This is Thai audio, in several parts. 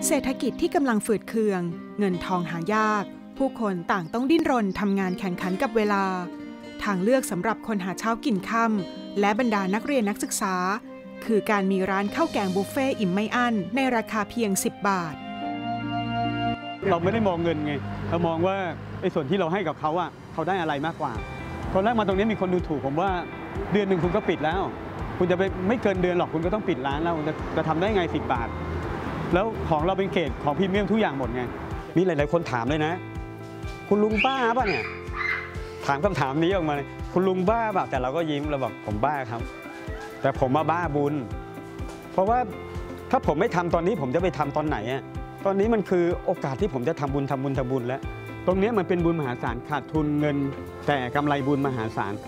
เศรษฐกิจที่กำลังฝืดเคืองเงินทองหายากผู้คนต่างต้องดิ้นรนทำงานแข่งขันกับเวลาทางเลือกสำหรับคนหาเช้ากินค่ำและบรรดานักเรียนนักศึกษาคือการมีร้านข้าวแกงบุฟเฟ่อิ่มไม่อั้นในราคาเพียง10 บาทเราไม่ได้มองเงินไงเรามองว่าไอ้ส่วนที่เราให้กับเขาอะเขาได้อะไรมากกว่าตอนแรกมาตรงนี้มีคนดูถูกผมว่าเดือนหนึ่งคุณก็ปิดแล้วคุณจะไปไม่เกินเดือนหรอกคุณก็ต้องปิดร้านแล้วจะทำได้ไง10 บาทแล้วของเราเป็นเกรดของพรีเมียมทุกอย่างหมดไงมีหลายๆคนถามเลยนะคุณลุงบ้าป่ะเนี่ยถามคำถามนี้ออกมาเลยคุณลุงบ้าป่ะแต่เราก็ยิ้มเราบอกผมบ้าครับแต่ผมมาบ้าบุญเพราะว่าถ้าผมไม่ทำตอนนี้ผมจะไปทำตอนไหนอะตอนนี้มันคือโอกาสที่ผมจะทำบุญแล้วตรงนี้มันเป็นบุญมหาศาลขาดทุนเงินแต่กำไรบุญมหาศาล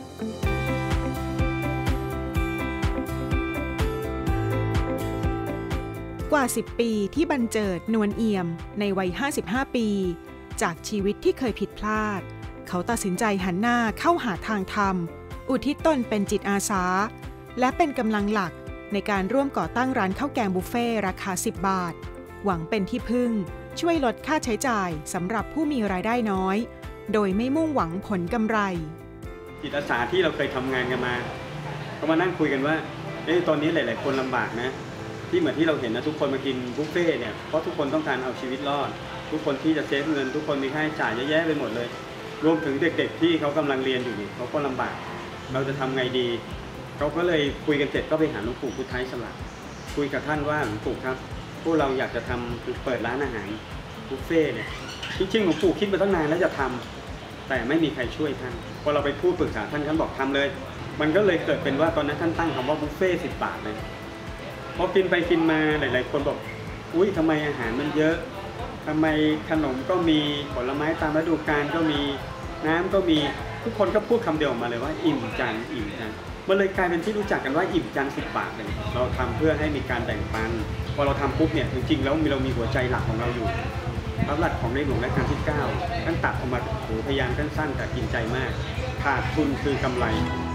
กว่า10 ปีที่บรรเจิดนวลเอี่ยมในวัย55 ปีจากชีวิตที่เคยผิดพลาดเขาตัดสินใจหันหน้าเข้าหาทางธรรมอุทิศตนเป็นจิตอาสาและเป็นกำลังหลักในการร่วมก่อตั้งร้านข้าวแกงบุฟเฟ่ราคา10 บาทหวังเป็นที่พึ่งช่วยลดค่าใช้จ่ายสำหรับผู้มีรายได้น้อยโดยไม่มุ่งหวังผลกำไรจิตอาสาที่เราเคยทำงานกันมาก็มานั่งคุยกันว่าตอนนี้หลายๆคนลำบากนะที่เหมือนที่เราเห็นนะทุกคนมากินบุฟเฟ่เนี่ยเพราะทุกคนต้องการเอาชีวิตรอดทุกคนที่จะเซฟเงินทุกคนมีค่าใช้จ่ายเยอะแยะไปหมดเลยรวมถึงเด็กๆที่เขากำลังเรียนอยู่เขาก็ลำบากเราจะทำไงดีเขาก็เลยคุยกันเสร็จก็ไปหาหลวงปู่พุทธไทยสลักคุยกับท่านว่าหลวงปู่ครับพวกเราอยากจะทำเปิดร้านอาหารบุฟเฟ่เนี่ยจริงๆหลวงปู่คิดมาตั้งนานแล้วจะทำแต่ไม่มีใครช่วยท่านพอเราไปพูดปรึกษาท่านบอกทำเลยมันก็เลยเกิดเป็นว่าตอนนั้นท่านตั้งคำว่าบุฟเฟ่10 บาทเลยพอกินไปกินมาหลายๆคนบอกอุ้ยทำไมอาหารมันเยอะทำไมขนมก็มีผลไม้ตามฤดูกาลก็มีน้ำก็มีทุกคนก็พูดคำเดียวออกมาเลยว่าอิ่มจังอิ่มจังมันเลยกลายเป็นที่รู้จักกันว่าอิ่มจัง10 บาทเลยเราทำเพื่อให้มีการแบ่งปันพอเราทำปุ๊บเนี่ยจริงๆแล้วเรามีหัวใจหลักของเราอยู่พระหลักของในหลวงรัชกาลที่ 9ท่านตัดออกมาพยายามสั้นๆแต่กินใจมากขาดทุนคือกำไร